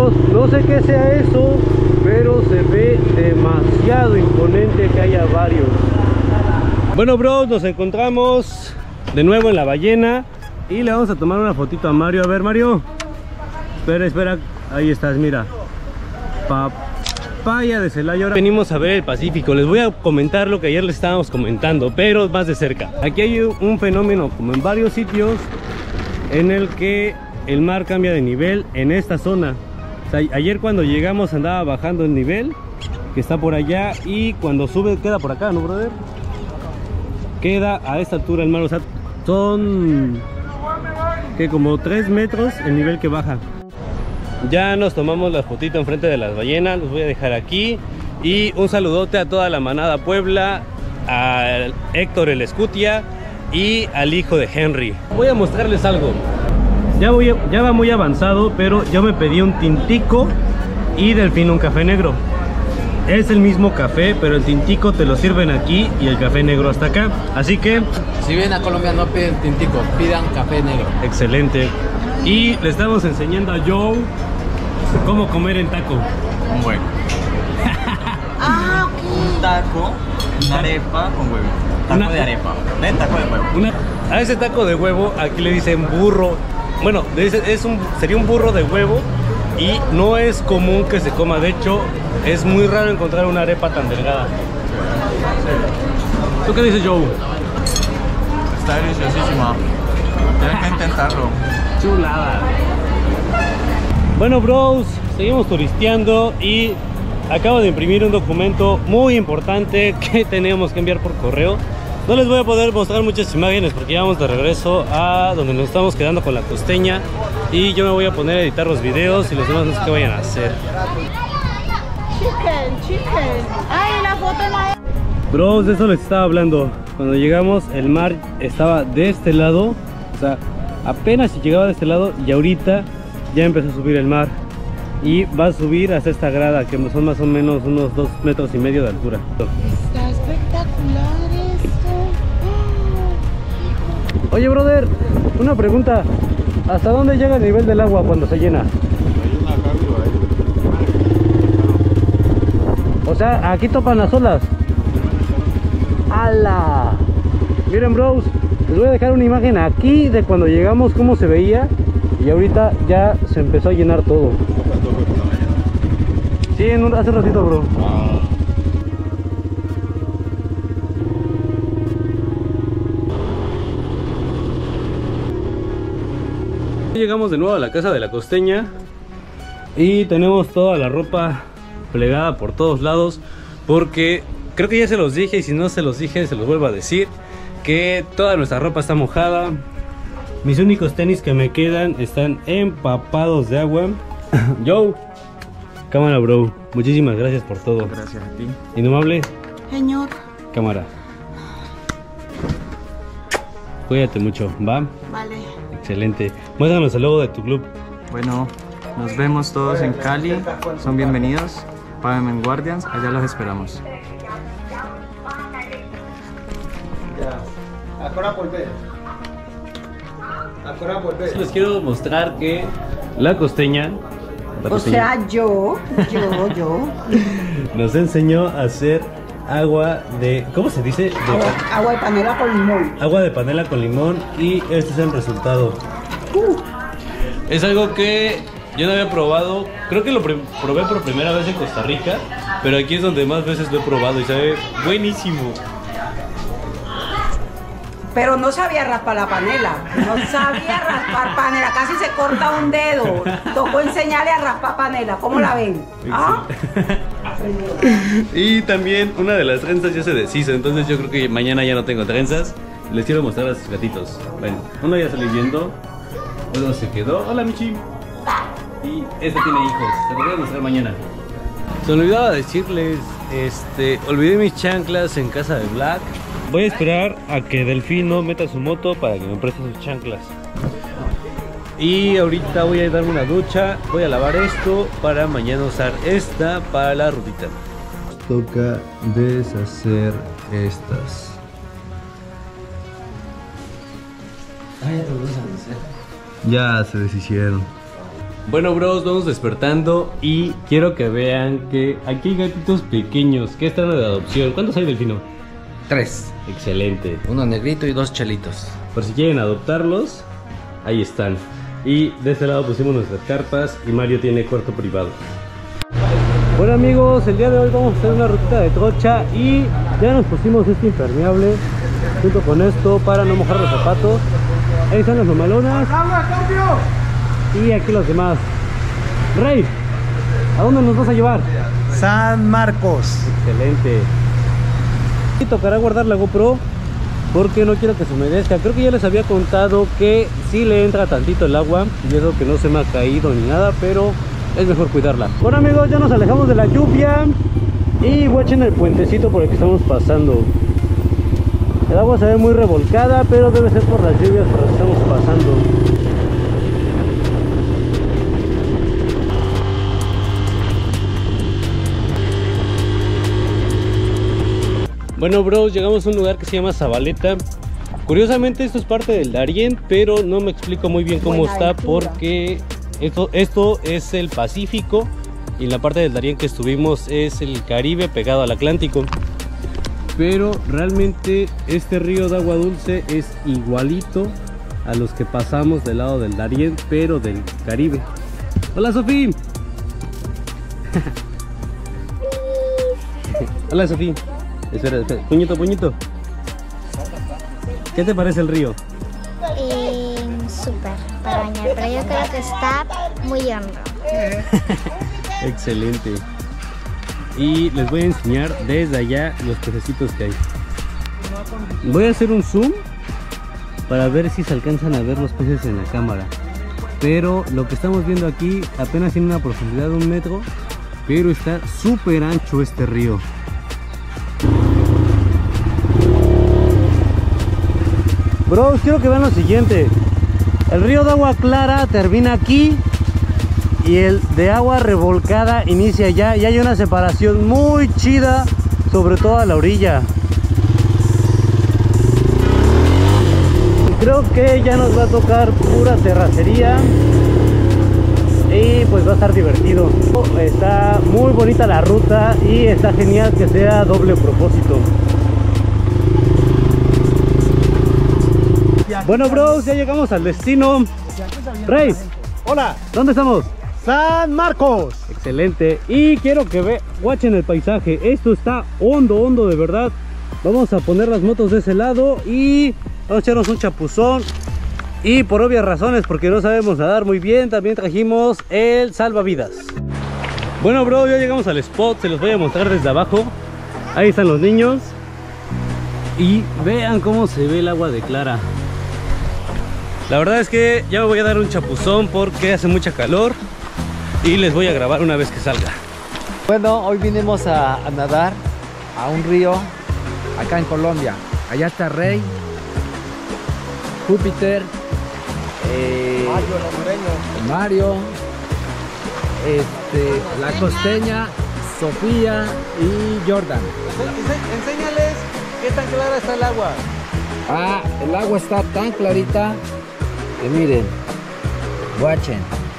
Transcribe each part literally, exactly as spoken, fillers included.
bros, no sé qué sea eso, pero se ve demasiado imponente que haya varios. Bueno bros, nos encontramos de nuevo en la ballena y le vamos a tomar una fotito a Mario. A ver Mario, espera, espera, ahí estás, mira, papaya de Celaya. Ahora venimos a ver el Pacífico. Les voy a comentar lo que ayer les estábamos comentando, pero más de cerca. Aquí hay un fenómeno como en varios sitios en el que el mar cambia de nivel en esta zona. O sea, ayer cuando llegamos andaba bajando el nivel, que está por allá, y cuando sube queda por acá, ¿no, brother? Queda a esta altura el mar, o sea, son que como tres metros el nivel que baja. Ya nos tomamos la fotito enfrente de las ballenas, los voy a dejar aquí. Y un saludote a toda la manada Puebla, a Héctor el Escutia y al hijo de Henry. Voy a mostrarles algo. Ya, voy, ya va muy avanzado, pero yo me pedí un tintico y Delfín un café negro. Es el mismo café, pero el tintico te lo sirven aquí y el café negro hasta acá. Así que si vienen a Colombia no piden tintico, pidan café negro. Excelente. Y le estamos enseñando a Joe cómo comer en taco. Bueno. Ah, ok. Un taco, una arepa con huevo. Taco una, de arepa. ¿Ven? Taco de huevo. Una, a ese taco de huevo aquí le dicen burro. Bueno, es un, sería un burro de huevo y no es común que se coma. De hecho, es muy raro encontrar una arepa tan delgada. ¿Tú qué dices, Joe? Está deliciosísima. Tienes que intentarlo. Chulada. Bueno, bros, seguimos turisteando y acabo de imprimir un documento muy importante que teníamos que enviar por correo. No les voy a poder mostrar muchas imágenes porque ya vamos de regreso a donde nos estamos quedando con la costeña. Y yo me voy a poner a editar los videos y los demás no sé qué vayan a hacer. Chicken, chicken. Ay, la foto la... Bros, de eso les estaba hablando. Cuando llegamos el mar estaba de este lado. O sea, apenas si llegaba de este lado y ahorita ya empezó a subir el mar. Y va a subir hasta esta grada que son más o menos unos dos metros y medio de altura. Está espectacular esto. Oh. Oye brother, una pregunta. ¿Hasta dónde llega el nivel del agua cuando se llena? O sea, aquí topan las olas. ¡Hala! Miren bros, les voy a dejar una imagen aquí de cuando llegamos, cómo se veía. Y ahorita ya se empezó a llenar todo. Sí, en un, hace ratito, bro. Llegamos de nuevo a la casa de la costeña y tenemos toda la ropa plegada por todos lados porque creo que ya se los dije, y si no se los dije se los vuelvo a decir, que toda nuestra ropa está mojada. Mis únicos tenis que me quedan están empapados de agua. Yo, cámara bro, muchísimas gracias por todo. Gracias a ti. Indomable. Señor. Cámara. Cuídate mucho, ¿va? Vale. Excelente. Muéstranos el logo de tu club. Bueno, nos vemos todos en Cali. Son bienvenidos. Pavement Guardians, allá los esperamos. Ahora volver. Ahora volver. Les quiero mostrar que la costeña, la O costeña sea, yo, yo, yo. nos enseñó a hacer agua de, ¿cómo se dice? De, Agua, agua de panela con limón. agua de panela con limón, y este es el resultado. Uh. Es algo que yo no había probado. Creo que lo probé por primera vez en Costa Rica, pero aquí es donde más veces lo he probado y sabe buenísimo. Pero no sabía raspar la panela. No sabía raspar panela. Casi se corta un dedo. Tocó enseñarle a raspar panela. ¿Cómo la ven? ¿Ah? Y también una de las trenzas ya se deshizo, entonces yo creo que mañana ya no tengo trenzas. Les quiero mostrar a sus gatitos. Bueno, uno ya salió viendo, uno se quedó. Hola Michi. Y este tiene hijos, se lo voy a mostrar mañana. Se me olvidaba decirles, este, olvidé mis chanclas en casa de Black. Voy a esperar a que Delfín no meta su moto para que me preste sus chanclas. Y ahorita voy a darme una ducha, voy a lavar esto para mañana usar esta para la rutita. Toca deshacer estas. Ah, ya te lo vas a deshacer. Ya se deshicieron. Bueno, bros, vamos despertando y quiero que vean que aquí hay gatitos pequeños que están de adopción. ¿Cuántos hay, Delfino? Tres. Excelente. Uno negrito y dos chelitos. Por si quieren adoptarlos, ahí están. Y de este lado pusimos nuestras carpas y Mario tiene cuarto privado. Bueno, amigos, el día de hoy vamos a hacer una rutita de trocha y ya nos pusimos este impermeable junto con esto para no mojar los zapatos. Ahí están las mamalonas y aquí los demás. Rey, ¿a dónde nos vas a llevar? San Marcos. Excelente. Y tocará guardar la GoPro porque no quiero que se humedezca. Creo que ya les había contado que sí le entra tantito el agua y eso que no se me ha caído ni nada, pero es mejor cuidarla. Bueno, amigos, ya nos alejamos de la lluvia y watchen el puentecito por el que estamos pasando. El agua se ve muy revolcada, pero debe ser por las lluvias por las que estamos pasando. Bueno, bros, llegamos a un lugar que se llama Zabaleta. Curiosamente esto es parte del Darién, pero no me explico muy bien cómo está porque esto, esto es el Pacífico y la parte del Darién que estuvimos es el Caribe pegado al Atlántico. Pero realmente este río de agua dulce es igualito a los que pasamos del lado del Darién, pero del Caribe. Hola, Sofía. Hola, Sofía. Espera, espera, puñito, puñito. ¿Qué te parece el río? Eh, súper para bañar, pero yo creo que está muy hondo. Excelente. Y les voy a enseñar desde allá los pececitos que hay. Voy a hacer un zoom para ver si se alcanzan a ver los peces en la cámara. Pero lo que estamos viendo aquí apenas tiene una profundidad de un metro, pero está súper ancho este río. Bros, quiero que vean lo siguiente. El río de agua clara termina aquí y el de agua revolcada inicia allá, y hay una separación muy chida sobre toda la orilla. Creo que ya nos va a tocar pura terracería y pues va a estar divertido. Está muy bonita la ruta y está genial que sea doble propósito. Bueno, bros, ya llegamos al destino. Rey, Hola, ¿dónde estamos? San Marcos. Excelente. Y quiero que ve, watchen el paisaje. Esto está hondo, hondo de verdad. Vamos a poner las motos de ese lado y vamos a echarnos un chapuzón. Y por obvias razones, porque no sabemos nadar muy bien, también trajimos el salvavidas. Bueno, bro, ya llegamos al spot. Se los voy a mostrar desde abajo. Ahí están los niños. Y vean cómo se ve el agua de clara. La verdad es que ya me voy a dar un chapuzón porque hace mucha calor y les voy a grabar una vez que salga. Bueno, hoy vinimos a, a nadar a un río acá en Colombia. Allá está Rey, Júpiter, eh, Mario, este, la costeña, Sofía y Jordan. Enséñales qué tan clara está el agua. Ah, el agua está tan clarita que miren, watchen.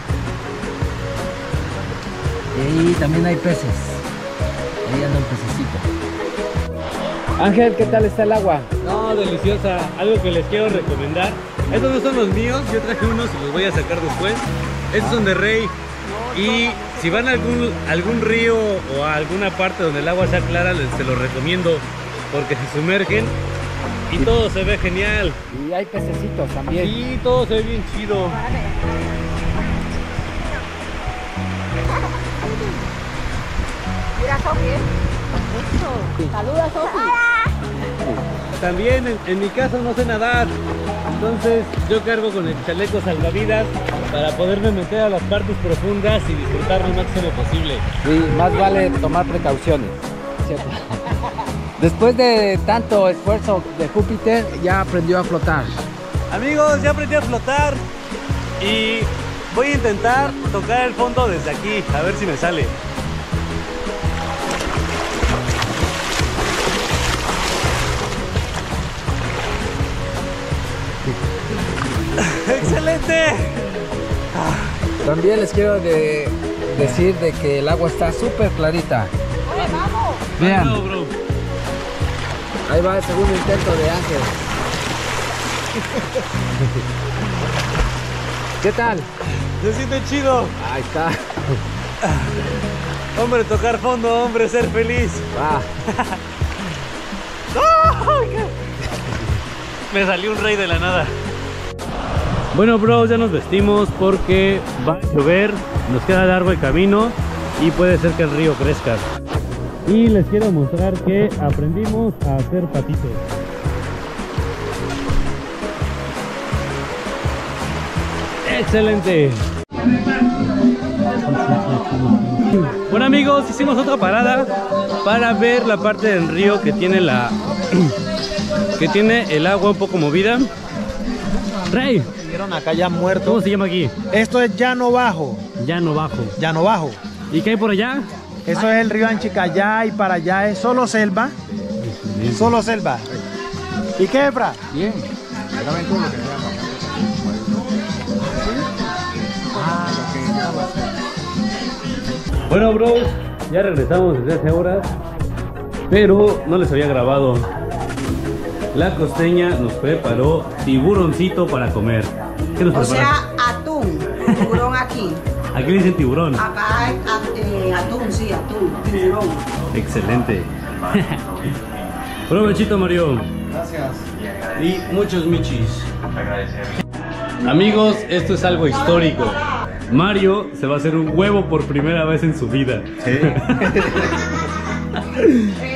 Y también hay peces. Ahí anda un pececito. Ángel, ¿qué tal está el agua? No, deliciosa. Algo que les quiero recomendar. Estos no son los míos, yo traje unos y los voy a sacar después. Estos son de Rey. Y si van a algún, algún río o a alguna parte donde el agua sea clara, les se los recomiendo porque se sumergen y todo se ve genial. Y hay pececitos también. Sí, todo se ve bien chido. Mira, Sofi. Eso. Saluda, Sofi. También en, en mi caso no sé nadar, entonces yo cargo con el chaleco salvavidas para poderme meter a las partes profundas y disfrutar lo máximo posible. Sí, más vale tomar precauciones, ¿cierto? Después de tanto esfuerzo de Júpiter, ya aprendió a flotar. Amigos, ya aprendí a flotar y voy a intentar tocar el fondo desde aquí, a ver si me sale. ¡Excelente! También les quiero de, decir de que el agua está súper clarita. Vean. No, bro. Ahí va el segundo intento de Ángel. ¿Qué tal? Se siente chido. Ahí está. Hombre, tocar fondo, hombre, ser feliz. Va. Me salió un rey de la nada. Bueno, bros, ya nos vestimos porque va a llover, nos queda largo el camino y puede ser que el río crezca. Y les quiero mostrar que aprendimos a hacer patitos. ¡Excelente! Bueno, amigos, hicimos otra parada para ver la parte del río que tiene la que tiene el agua un poco movida. Rey, Vieron acá ya muerto. ¿cómo se llama aquí? Esto es Llano Bajo. Llano Bajo. Llano Bajo. ¿Y qué hay por allá? Eso es el río Anchicayá y para allá es solo selva. Solo selva. ¿Y qué, Efra? Bien. Bueno, bros, ya regresamos desde hace horas, pero no les había grabado. La costeña nos preparó tiburoncito para comer. ¿Qué nos O preparaste? sea, atún, tiburón aquí. Aquí le dicen tiburón. Acá es at- eh, atún, sí, atún, tiburón. Excelente. Provechito, Mario. Gracias. Y muchos michis. Amigos, esto es algo histórico. Mario se va a hacer un huevo por primera vez en su vida. Eh,